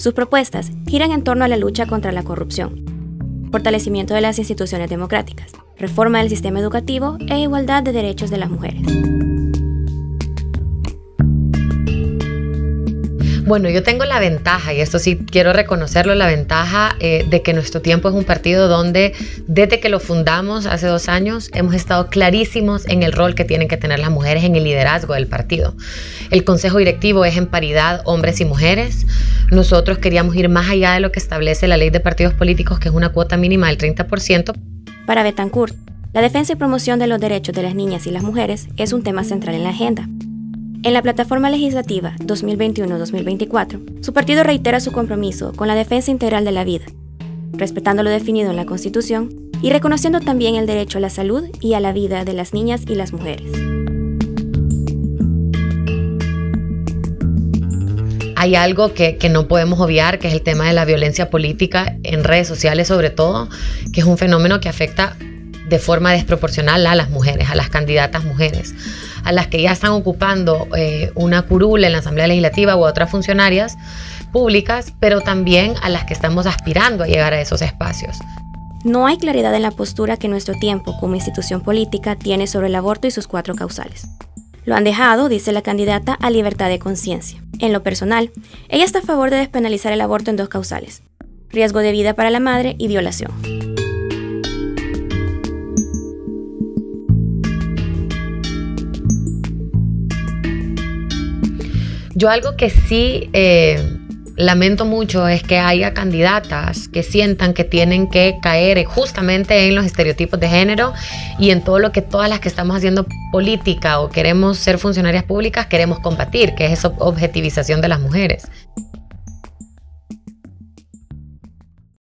Sus propuestas giran en torno a la lucha contra la corrupción, fortalecimiento de las instituciones democráticas, reforma del sistema educativo e igualdad de derechos de las mujeres. Bueno, yo tengo la ventaja, y esto sí quiero reconocerlo, la ventaja de que Nuestro Tiempo es un partido donde desde que lo fundamos hace 2 años hemos estado clarísimos en el rol que tienen que tener las mujeres en el liderazgo del partido. El consejo directivo es en paridad hombres y mujeres. Nosotros queríamos ir más allá de lo que establece la ley de partidos políticos, que es una cuota mínima del 30%. Para Betancourt, la defensa y promoción de los derechos de las niñas y las mujeres es un tema central en la agenda. En la plataforma legislativa 2021-2024, su partido reitera su compromiso con la defensa integral de la vida, respetando lo definido en la Constitución y reconociendo también el derecho a la salud y a la vida de las niñas y las mujeres. Hay algo que no podemos obviar, que es el tema de la violencia política en redes sociales sobre todo, que es un fenómeno que afecta de forma desproporcional a las mujeres, a las candidatas mujeres, a las que ya están ocupando una curul en la Asamblea Legislativa o a otras funcionarias públicas, pero también a las que estamos aspirando a llegar a esos espacios. No hay claridad en la postura que Nuestro Tiempo como institución política tiene sobre el aborto y sus 4 causales. Lo han dejado, dice la candidata, a libertad de conciencia. En lo personal, ella está a favor de despenalizar el aborto en 2 causales: riesgo de vida para la madre y violación. Yo algo que sí lamento mucho es que haya candidatas que sientan que tienen que caer justamente en los estereotipos de género y en todo lo que todas las que estamos haciendo política o queremos ser funcionarias públicas queremos combatir, que es esa objetivización de las mujeres.